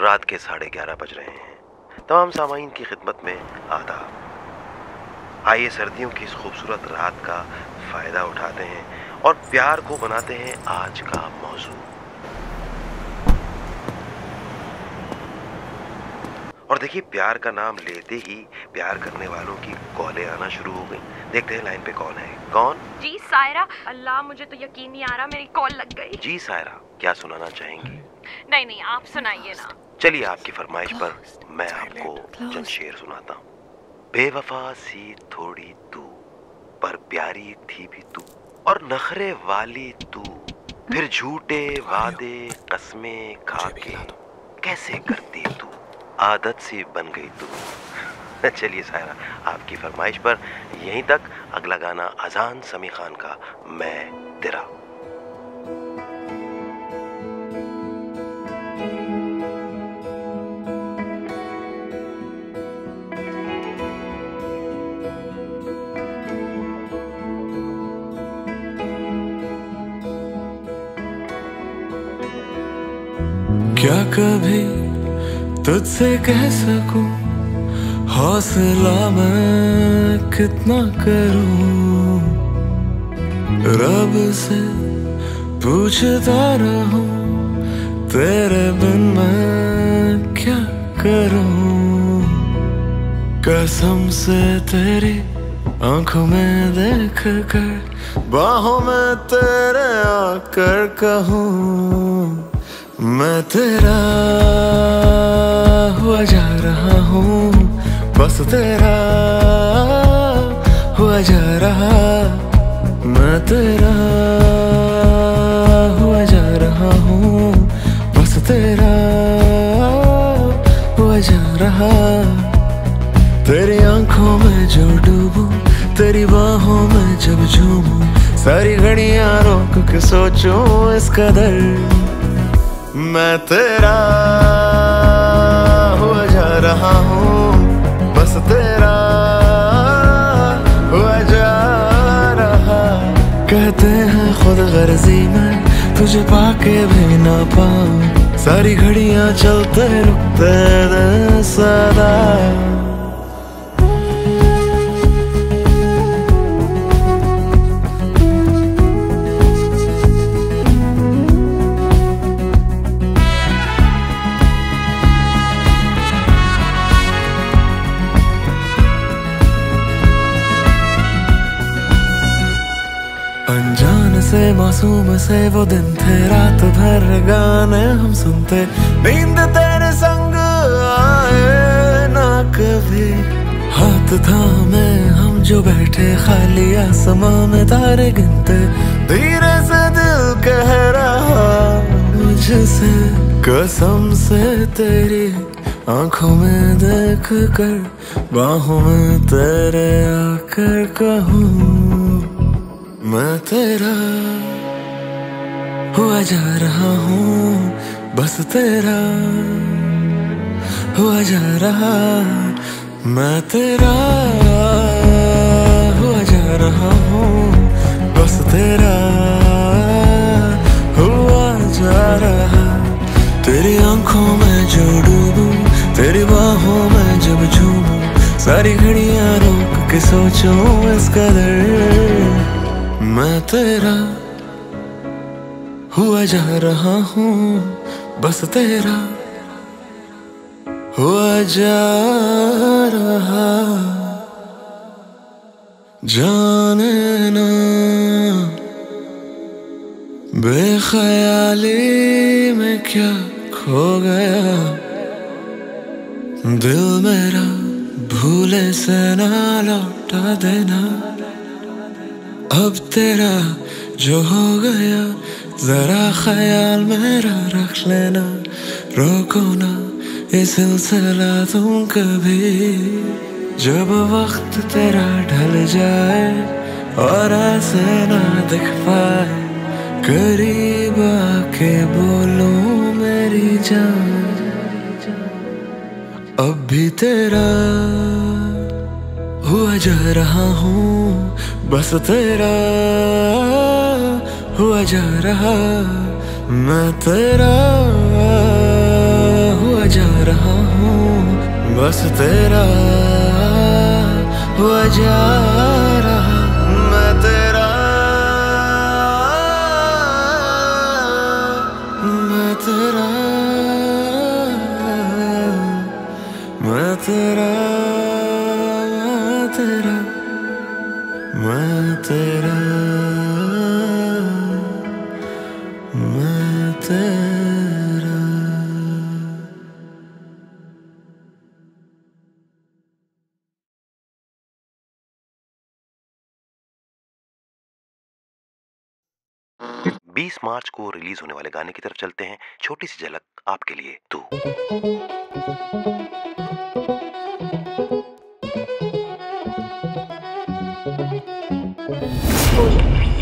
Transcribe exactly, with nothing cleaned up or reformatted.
रात के साढ़े ग्यारह बज रहे हैं। तमाम सामाईन की खिदमत में आदाब। आइए सर्दियों की इस खूबसूरत रात का फ़ायदा उठाते हैं और प्यार को बनाते हैं आज का मौजू। और देखिए, प्यार का नाम लेते ही प्यार करने वालों की कॉलें आना शुरू हो गई। देखते हैं लाइन पे कौन है। कौन? जी सायरा। अल्लाह, मुझे तो यकीन नहीं आ रहा मेरी कॉल लग गई। जी सायरा, क्या सुनाना चाहेंगी? नहीं नहीं, आप सुनाइए ना। चलिए, आपकी फरमाइश पर मैं आपको चंद शेर सुनाता हूँ। बेवफा सी थोड़ी तू, पर प्यारी थी भी तू, और नखरे वाली तू, फिर झूठे वादे कस्में खा के कैसे करती तू, आदत सी बन गई तू। चलिए सायरा, आपकी फरमाइश पर यहीं तक। अगला गाना अजान समी खान का मैं तेरा। क्या कभी तुझसे कह सकूं, हौसला मैं कितना करूं, रब से पूछता रहूं, तेरे बिन मैं क्या करूं। कसम से तेरी आंखों में देख कर, बाहों में तेरे आकर कहूं, मैं तेरा हुआ जा रहा हूँ, बस तेरा हुआ जा रहा। मैं तेरा हुआ जा रहा हूँ, बस तेरा हुआ जा रहा। तेरी आंखों में जो डूबूं, तेरी बाहों में जब झूमूं, सारी घड़ियां रोक के सोचूं इस कदर, मैं तेरा हुआ जा रहा हूँ, बस तेरा हुआ जा रहा। कहते हैं खुद गर्जी में तुझे पाके भी ना पाऊं, सारी घड़ियां चलते रुकते दे सदा। अनजान से मासूम से वो दिन थे, रात भर गाने हम सुनते, नींद तेरे संग आए ना कभी। हाथ थामे हम जो बैठे, खाली आसमां में तारे गिनते, धीरे से दिल कह रहा मुझसे, कसम से तेरी आंखों में देख कर, बाहों में तेरे आकर कहूँ, मैं तेरा हुआ जा रहा हूँ, बस तेरा हुआ जा रहा। मैं तेरा हुआ जा रहा हूँ, बस तेरा हुआ जा रहा। तेरी आंखों में जो डूबूं, तेरी बाहों में जब झूमूं, सारी घड़ियां रोक के सोचूं इस कदर, मैं तेरा हुआ जा रहा हूँ, बस तेरा हुआ जा रहा। जाने ना बेख्याली में क्या खो गया, दिल मेरा भूले से ना लौटा देना। अब तेरा जो हो गया, जरा ख्याल मेरा रख लेना, रोको ना ये सिलसिला तुम कभी। जब वक्त तेरा ढल जाए और ऐसे ना दिख पाए, करीब आके बोलूं मेरी जान, अब भी तेरा हुआ जा रहा हूँ, बस तेरा हुआ जा रहा। मैं तेरा हुआ जा रहा हूँ, बस तेरा हुआ जा रहा मैं तेरा, मैं तेरा, मैं तेरा, मैं तेरा, मैं तेरा। बीस मार्च को रिलीज होने वाले गाने की तरफ चलते हैं। छोटी सी झलक आपके लिए तू। बोलो।